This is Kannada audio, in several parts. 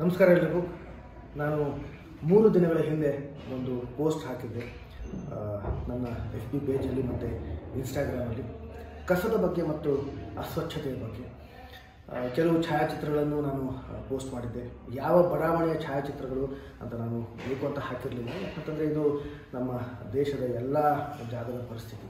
ನಮಸ್ಕಾರ ಎಲ್ಲರಿಗೂ. ನಾನು 3 ದಿನಗಳ ಹಿಂದೆ ಒಂದು ಪೋಸ್ಟ್ ಹಾಕಿದ್ದೆ ನನ್ನ FB ಪೇಜಲ್ಲಿ ಮತ್ತು ಇನ್ಸ್ಟಾಗ್ರಾಮಲ್ಲಿ ಕಸದ ಬಗ್ಗೆ ಮತ್ತು ಅಸ್ವಚ್ಛತೆಯ ಬಗ್ಗೆ. ಕೆಲವು ಛಾಯಾಚಿತ್ರಗಳನ್ನು ನಾನು ಪೋಸ್ಟ್ ಮಾಡಿದ್ದೆ. ಯಾವ ಬಡಾವಣೆಯ ಛಾಯಾಚಿತ್ರಗಳು ಅಂತ ನಾನು ಬೇಕು ಅಂತ ಹಾಕಿರಲಿಲ್ಲ, ಯಾಕಂತಂದರೆ ಇದು ನಮ್ಮ ದೇಶದ ಎಲ್ಲ ಜಾಗದ ಪರಿಸ್ಥಿತಿ.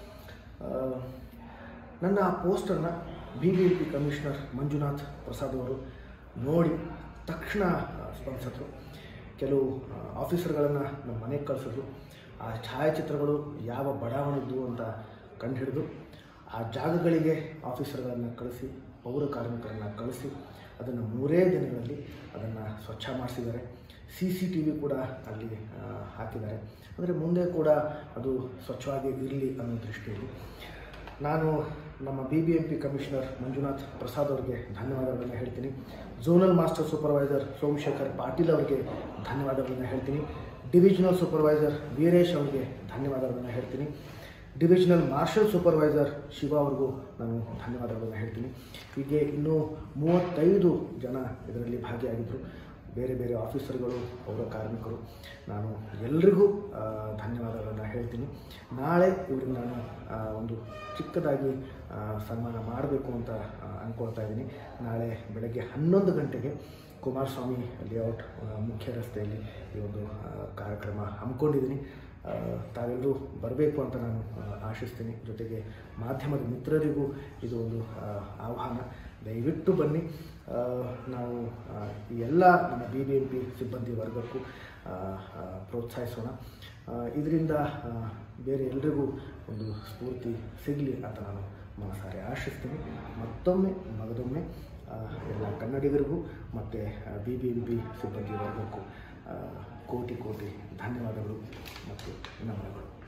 ನನ್ನ ಆ ಪೋಸ್ಟನ್ನು BBMP ಕಮಿಷನರ್ ಮಂಜುನಾಥ್ ಪ್ರಸಾದ್ ಅವರು ನೋಡಿ ತಕ್ಷಣ ಸ್ಪಂದಿಸಿದ್ರು. ಕೆಲವು ಆಫೀಸರ್ಗಳನ್ನು ನಮ್ಮ ಮನೆಗೆ ಕಳಿಸಿದ್ರು. ಆ ಛಾಯಾಚಿತ್ರಗಳು ಯಾವ ಬಡಾವಣೆದ್ದು ಅಂತ ಕಂಡುಹಿಡಿದು ಆ ಜಾಗಗಳಿಗೆ ಆಫೀಸರ್ಗಳನ್ನು ಕಳಿಸಿ, ಪೌರ ಕಾರ್ಮಿಕರನ್ನು ಕಳಿಸಿ ಅದನ್ನು 3 ದಿನಗಳಲ್ಲಿ ಅದನ್ನು ಸ್ವಚ್ಛ ಮಾಡಿಸಿದ್ದಾರೆ. CCTV ಕೂಡ ಅಲ್ಲಿ ಹಾಕಿದ್ದಾರೆ. ಅಂದರೆ ಮುಂದೆ ಕೂಡ ಅದು ಸ್ವಚ್ಛವಾಗಿ ಇರಲಿ ಅನ್ನೋ ದೃಷ್ಟಿಯಲ್ಲಿ ನಾನು ನಮ್ಮ BBMP ಕಮಿಷನರ್ ಮಂಜುನಾಥ್ ಪ್ರಸಾದ್ ಅವರಿಗೆ ಧನ್ಯವಾದಗಳನ್ನು ಹೇಳ್ತೀನಿ. Zonal master supervisor Somashekhar Patil ಅವರಿಗೆ ಧನ್ಯವಾದಗಳನ್ನು ಹೇಳ್ತೀನಿ. ಡಿವಿಷನಲ್ ಸೂಪರ್ವೈಸರ್ ವೀರೇಶ್ ಅವರಿಗೆ ಧನ್ಯವಾದಗಳನ್ನು ಹೇಳ್ತೀನಿ. ಡಿವಿಷನಲ್ ಮಾರ್ಷಲ್ ಸೂಪರ್ವೈಸರ್ ಶಿವ ಅವ್ರಿಗೂ ನಾನು ಧನ್ಯವಾದಗಳನ್ನು ಹೇಳ್ತೀನಿ. ಹೀಗೆ ಇನ್ನೂ 35 ಜನ ಇದರಲ್ಲಿ ಭಾಗಿಯಾಗಿದ್ದರು. ಬೇರೆ ಬೇರೆ ಆಫೀಸರ್ಗಳು, ಪೌರ ಕಾರ್ಮಿಕರು. ನಾನು ಎಲ್ರಿಗೂ ಧನ್ಯವಾದಗಳನ್ನು ಹೇಳ್ತೀನಿ. ನಾಳೆ ಇವ್ರಿಗೆ ನಾನು ಒಂದು ಚಿಕ್ಕದಾಗಿ ಸನ್ಮಾನ ಮಾಡಬೇಕು ಅಂತ ಅಂದ್ಕೊಳ್ತಾ ಇದ್ದೀನಿ. ನಾಳೆ ಬೆಳಗ್ಗೆ 11 ಗಂಟೆಗೆ ಕುಮಾರಸ್ವಾಮಿ ಲೇಔಟ್ ಮುಖ್ಯ ರಸ್ತೆಯಲ್ಲಿ ಈ ಒಂದು ಕಾರ್ಯಕ್ರಮ ಹಮ್ಮಿಕೊಂಡಿದ್ದೀನಿ. ತಾವೆಲ್ಲರೂ ಬರಬೇಕು ಅಂತ ನಾನು ಆಶಿಸ್ತೀನಿ. ಜೊತೆಗೆ ಮಾಧ್ಯಮದ ಮಿತ್ರರಿಗೂ ಇದು ಒಂದು ಆಹ್ವಾನ. ದಯವಿಟ್ಟು ಬನ್ನಿ. ನಾವು ಈ ಎಲ್ಲ ನಮ್ಮ BBMP ಸಿಬ್ಬಂದಿ ವರ್ಗಕ್ಕೂ ಪ್ರೋತ್ಸಾಹಿಸೋಣ. ಇದರಿಂದ ಬೇರೆ ಎಲ್ರಿಗೂ ಒಂದು ಸ್ಫೂರ್ತಿ ಸಿಗಲಿ ಅಂತ ನಾನು ಮನಸಾರೆ ಆಶಿಸ್ತೀನಿ. ಮತ್ತೊಮ್ಮೆ ಮಗದೊಮ್ಮೆ ಎಲ್ಲ ಕನ್ನಡಿಗರಿಗೂ ಮತ್ತು BBMP ಸಿಬ್ಬಂದಿ ವರ್ಗಕ್ಕೂ ಕೋಟಿ ಧನ್ಯವಾದಗಳು ಮತ್ತು ನಮನಗಳು.